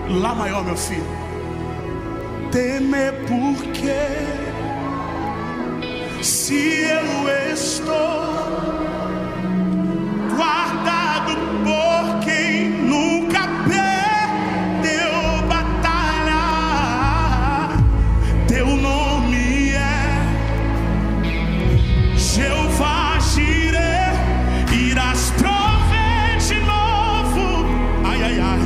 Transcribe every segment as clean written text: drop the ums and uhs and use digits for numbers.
Lá maior, meu filho. Temer porque se eu estou guardado por quem nunca perdeu batalha, teu nome é Jeová Jireh, irás prover de novo. Ai, ai, ai.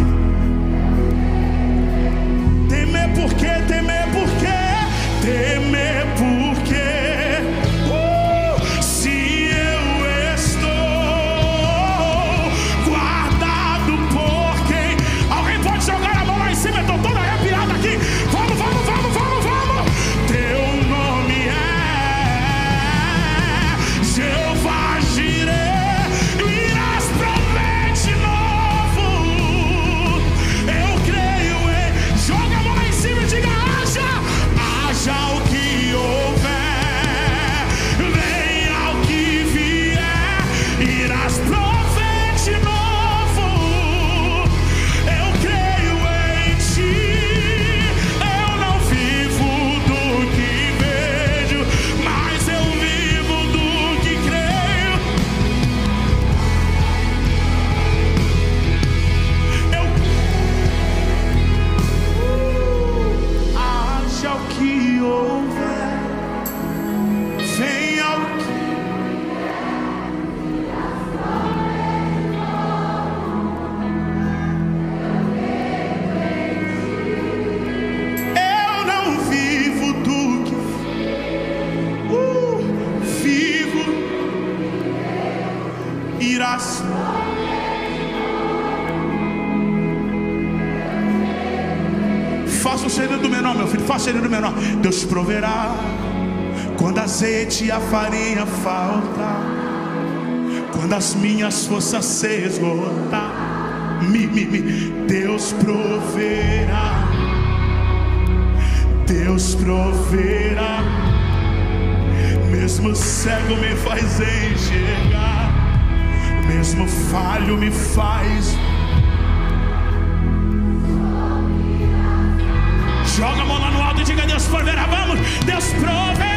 Temer porque, temer porque, temer porque se eu estou guardado por quem. Alguém pode jogar a mão lá em cima? Eu tô todo arrepiado aqui. Vamos, vamos, vamos, vamos, vamos. Teu nome é Jeová Jireh, irás prover de novo. Eu creio em. Joga a mão lá em cima e diga: haja, haja o que houver, venha o que vier, irás prover de novo. Eu creio em ti, eu não vivo do que vejo, mas eu vivo do que creio. Haja o que houver, venha o que. Eu não vivo do que vivo, irás. Faça o segredo do menor, meu filho, faça o segredo do menor. Deus proverá quando azeite e a farinha faltar, quando as minhas forças se esgotar. Deus proverá, Deus proverá. Mesmo cego me faz enxergar, mesmo falho me faz. Joga a mão lá no alto e diga: Deus proverá. Vamos, Deus proverá.